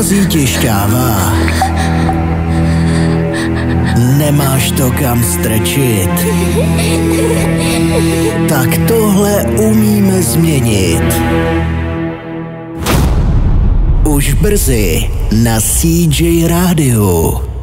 Schází ti šťáva. Nemáš to kam strčit. Tak tohle umíme změnit. Už brzy na CJ Rádiu.